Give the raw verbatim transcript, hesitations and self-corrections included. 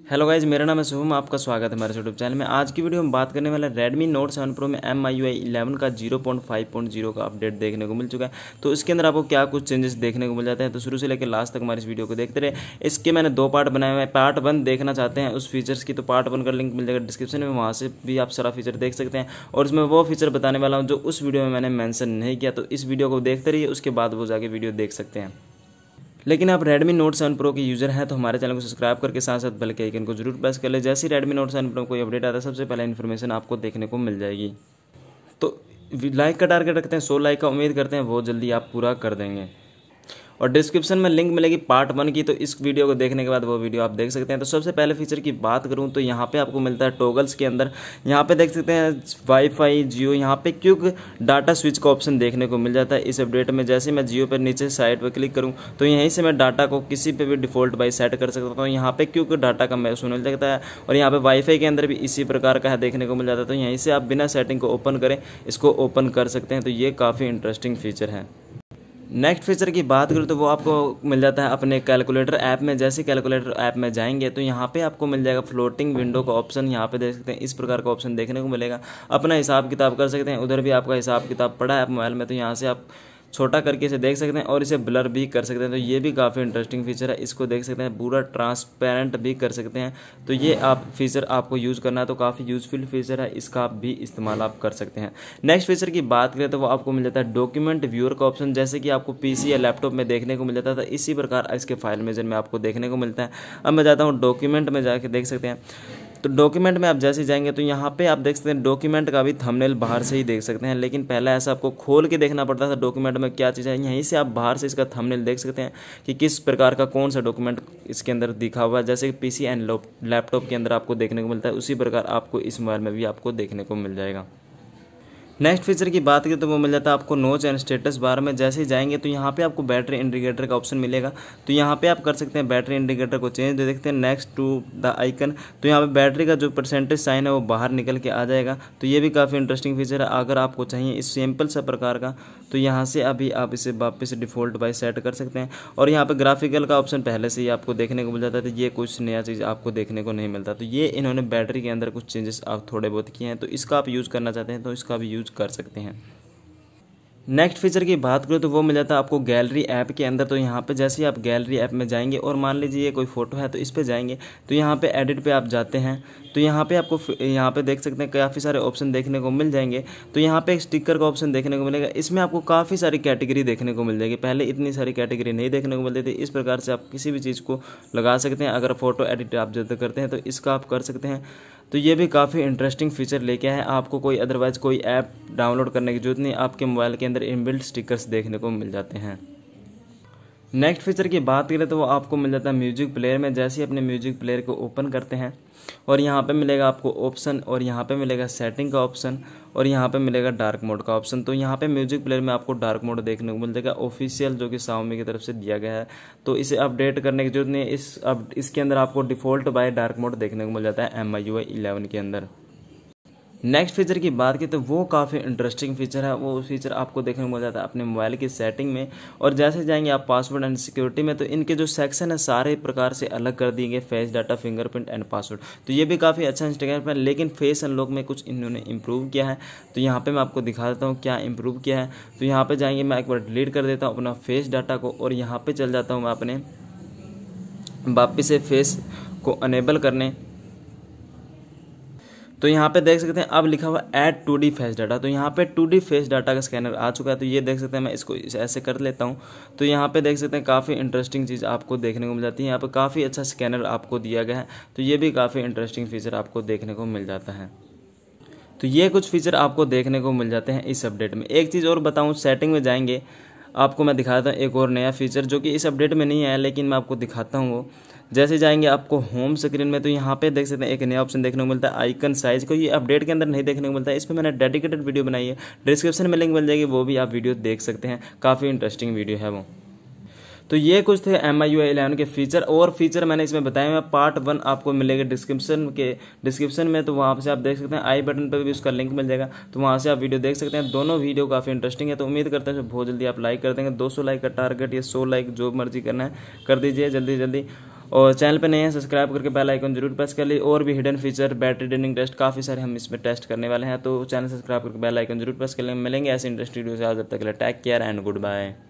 Hello guys, मेरा नाम है शुभम। आपका स्वागत है हमारे यूट्यूब चैनल में। आज की वीडियो में बात करने वाले Redmi Note सेवन Pro में M I U I eleven का zero point five point zero का अपडेट देखने को मिल चुका है। तो इसके अंदर आपको क्या कुछ चेंजेस देखने को मिल जाते हैं, तो शुरू से लेकर लास्ट तक हमारी इस वीडियो को देखते रहे। इसके मैंने दो पार्ट बनाए हुए हैं। पार्ट वन देखना चाहते हैं उस फीचर्स की, तो पार्ट वन का लिंक मिल जाएगा डिस्क्रिप्शन में, वहाँ से भी आप सारा फीचर देख सकते हैं। और उसमें वो फीचर बताने वाला हूँ जो उस वीडियो में मैंने मैंशन नहीं किया, तो इस वीडियो को देखते रहिए, उसके बाद वो जाके वीडियो देख सकते हैं। लेकिन आप Redmi Note सेवन Pro के यूज़र हैं तो हमारे चैनल को सब्सक्राइब करके साथ साथ बेल के आइकन को जरूर प्रेस कर ले। जैसे ही Redmi Note सेवन Pro कोई अपडेट आता है सबसे पहले इन्फॉर्मेशन आपको देखने को मिल जाएगी। तो लाइक का टारगेट रखते हैं, सौ लाइक का उम्मीद करते हैं, बहुत जल्दी आप पूरा कर देंगे। और डिस्क्रिप्शन में लिंक मिलेगी पार्ट वन की, तो इस वीडियो को देखने के बाद वो वीडियो आप देख सकते हैं। तो सबसे पहले फीचर की बात करूं तो यहाँ पे आपको मिलता है टॉगल्स के अंदर, यहाँ पे देख सकते हैं वाईफाई जियो, यहाँ पे क्विक डाटा स्विच का ऑप्शन देखने को मिल जाता है इस अपडेट में। जैसे मैं जियो पर नीचे साइड पर क्लिक करूँ तो यहीं से मैं डाटा को किसी पे भी डिफॉल्ट बाई सेट कर सकता हूँ। यहाँ पे क्विक डाटा का मैसेज मिल जाता है और यहाँ पे वाईफाई के अंदर भी इसी प्रकार का है देखने को मिल जाता है। तो यहीं से आप बिना सेटिंग को ओपन करें इसको ओपन कर सकते हैं। तो ये काफ़ी इंटरेस्टिंग फीचर है। नेक्स्ट फीचर की बात करूँ तो वो आपको मिल जाता है अपने कैलकुलेटर ऐप में। जैसे कैलकुलेटर ऐप में जाएंगे तो यहाँ पे आपको मिल जाएगा फ्लोटिंग विंडो का ऑप्शन। यहाँ पे देख सकते हैं इस प्रकार का ऑप्शन देखने को मिलेगा। अपना हिसाब किताब कर सकते हैं, उधर भी आपका हिसाब किताब पड़ा है आप मोबाइल में, तो यहाँ से आप छोटा करके इसे देख सकते हैं और इसे ब्लर भी कर सकते हैं। तो ये भी काफ़ी इंटरेस्टिंग फीचर है। इसको देख सकते हैं पूरा ट्रांसपेरेंट भी कर सकते हैं। तो ये आप फीचर आपको यूज़ करना है तो काफ़ी यूजफुल फीचर है, इसका आप भी इस्तेमाल आप कर सकते हैं। नेक्स्ट फीचर की बात करें तो वो आपको मिल जाता है डॉक्यूमेंट व्यूअर का ऑप्शन। जैसे कि आपको पीसी या लैपटॉप में देखने को मिल जाता था, इसी प्रकार इसके फाइल मेजर में आपको देखने को मिलता है। अब मैं जाता हूँ डॉक्यूमेंट में जाके देख सकते हैं। तो डॉक्यूमेंट में आप जैसे जाएंगे तो यहाँ पे आप देख सकते हैं डॉक्यूमेंट का भी थंबनेल बाहर से ही देख सकते हैं। लेकिन पहले ऐसा आपको खोल के देखना पड़ता था डॉक्यूमेंट में क्या चीज़ है। यहीं से आप बाहर से इसका थंबनेल देख सकते हैं कि किस प्रकार का कौन सा डॉक्यूमेंट इसके अंदर दिखा हुआ है। जैसे पीसी एंड लैपटॉप के अंदर आपको देखने को मिलता है, उसी प्रकार आपको इस मोबाइल में भी आपको देखने को मिल जाएगा। नेक्स्ट फीचर की बात करें तो वो मिल जाता है आपको नोच एंड स्टेटस बार में। जैसे ही जाएंगे तो यहाँ पे आपको बैटरी इंडिकेटर का ऑप्शन मिलेगा। तो यहाँ पे आप कर सकते हैं बैटरी इंडिकेटर को चेंज। दे देखते हैं नेक्स्ट टू द आइकन, तो यहाँ पे बैटरी का जो परसेंटेज साइन है वो बाहर निकल के आ जाएगा। तो ये भी काफ़ी इंटरेस्टिंग फीचर है। अगर आपको चाहिए इस सिंपल सा प्रकार का तो यहाँ से अभी आप इसे वापस डिफ़ॉल्ट बाई सेट कर सकते हैं। और यहाँ पे ग्राफिकल का ऑप्शन पहले से ही आपको देखने को मिल जाता है, तो ये कुछ नया चीज़ आपको देखने को नहीं मिलता। तो ये इन्होंने बैटरी के अंदर कुछ चेंजेस आप थोड़े बहुत किए हैं, तो इसका आप यूज़ करना चाहते हैं तो इसका भी यूज़ कर सकते हैं। नेक्स्ट फीचर की बात करूँ तो वो मिल जाता है आपको गैलरी ऐप के अंदर। तो यहाँ पे जैसे ही आप गैलरी ऐप में जाएंगे और मान लीजिए ये कोई फोटो है तो इस पे जाएंगे तो यहाँ पे एडिट पे आप जाते हैं तो यहाँ पे आपको यहाँ पे देख सकते हैं काफ़ी सारे ऑप्शन देखने को मिल जाएंगे। तो यहाँ पे एक स्टिकर का ऑप्शन देखने को मिलेगा। इसमें आपको काफ़ी सारी कैटेगरी देखने को मिल जाएगी, पहले इतनी सारी कैटेगरी नहीं देखने को मिलती थी। इस प्रकार से आप किसी भी चीज़ को लगा सकते हैं। अगर फोटो एडिट आप ज़्यादा करते हैं तो इसका आप कर सकते हैं। तो ये भी काफ़ी इंटरेस्टिंग फीचर लेके आए हैं। आपको कोई अदरवाइज कोई ऐप डाउनलोड करने की जरूरत नहीं, आपके मोबाइल के अंदर इनबिल्ट स्टिकर्स देखने को मिल जाते हैं। नेक्स्ट फीचर की बात करें तो वो आपको मिल जाता है म्यूजिक प्लेयर में। जैसे ही अपने म्यूजिक प्लेयर को ओपन करते हैं और यहाँ पे मिलेगा आपको ऑप्शन और यहाँ पे मिलेगा सेटिंग का ऑप्शन और यहाँ पे मिलेगा डार्क मोड का ऑप्शन। तो यहाँ पे म्यूजिक प्लेयर में आपको डार्क मोड देखने को मिल जाएगा ऑफिशियल, जो कि Xiaomi की तरफ से दिया गया है। तो इसे अपडेट करने की जरूरत नहीं है। इस अब इसके अंदर आपको डिफ़ॉल्ट बाय डार्क मोड देखने को मिल जाता है M I U I eleven के अंदर। नेक्स्ट फीचर की बात की तो वो काफ़ी इंटरेस्टिंग फीचर है। वो फीचर आपको देखने को मिल जाता है अपने मोबाइल की सेटिंग में। और जैसे जाएंगे आप पासवर्ड एंड सिक्योरिटी में तो इनके जो सेक्शन है सारे प्रकार से अलग कर दिए गए, face data, fingerprint and password. तो ये भी काफ़ी अच्छा इंस्टाग्राम है। लेकिन फेस अनलॉक में कुछ इन्होंने इम्प्रूव किया है। तो यहाँ पर मैं आपको दिखा देता हूँ क्या इम्प्रूव किया है। तो यहाँ पर जाएंगे, मैं एक बार डिलीट कर देता हूँ अपना फेस डाटा को और यहाँ पर चल जाता हूँ मैं अपने वापस से फेस को अनेबल करने। तो यहाँ पे देख सकते हैं अब लिखा हुआ add two D face data. तो यहाँ पे टू डी फेस डाटा का स्कैनर आ चुका है। तो ये देख सकते हैं, मैं इसको ऐसे कर लेता हूँ। तो यहाँ पे देख सकते हैं काफ़ी इंटरेस्टिंग चीज़ आपको देखने को मिल जाती है। यहाँ पे काफ़ी अच्छा स्कैनर आपको दिया गया है। तो ये भी काफ़ी इंटरेस्टिंग फीचर आपको देखने को मिल जाता है। तो ये कुछ फीचर आपको देखने को मिल जाते हैं इस अपडेट में। एक चीज़ और बताऊँ, सेटिंग में जाएंगे आपको मैं दिखाता हूँ एक और नया फीचर जो कि इस अपडेट में नहीं आया, लेकिन मैं आपको दिखाता हूँ वो। जैसे जाएंगे आपको होम स्क्रीन में तो यहाँ पे देख सकते हैं एक नया ऑप्शन देखने को मिलता है आइकन साइज को। ये अपडेट के अंदर नहीं देखने को मिलता है। इस पर मैंने डेडिकेटेड वीडियो बनाई है, डिस्क्रिप्शन में लिंक मिल जाएगी, वो भी आप वीडियो देख सकते हैं। काफ़ी इंटरेस्टिंग वीडियो है वो। तो ये कुछ थे M I U I eleven के फीचर। और फीचर मैंने इसमें बताए हुए, पार्ट वन आपको मिलेगा डिस्क्रिप्शन के डिस्क्रिप्शन में। तो वहाँ से आप देख सकते हैं, आई बटन पर भी उसका लिंक मिल जाएगा। तो वहाँ से आप वीडियो देख सकते हैं। दोनों वीडियो काफ़ी इंटरेस्टिंग है। तो उम्मीद करते हैं बहुत जल्दी आप लाइक कर देंगे। दो सौ लाइक का टारगेट या सौ लाइक जो मर्जी करना है कर दीजिए जल्दी जल्दी। और चैनल पे नए हैं सब्सक्राइब करके बेल आइकन जरूर प्रेस कर ली। और भी hidden feature, battery draining test, काफ़ी सारे हम इसमें टेस्ट करने वाले हैं, तो चैनल सब्सक्राइब करके बेल आइकन जरूर प्रेस कर लेंगे। मिलेंगे ऐसे इंटरेस्टिंग वीडियो से, आज तक के लिए take care and good bye.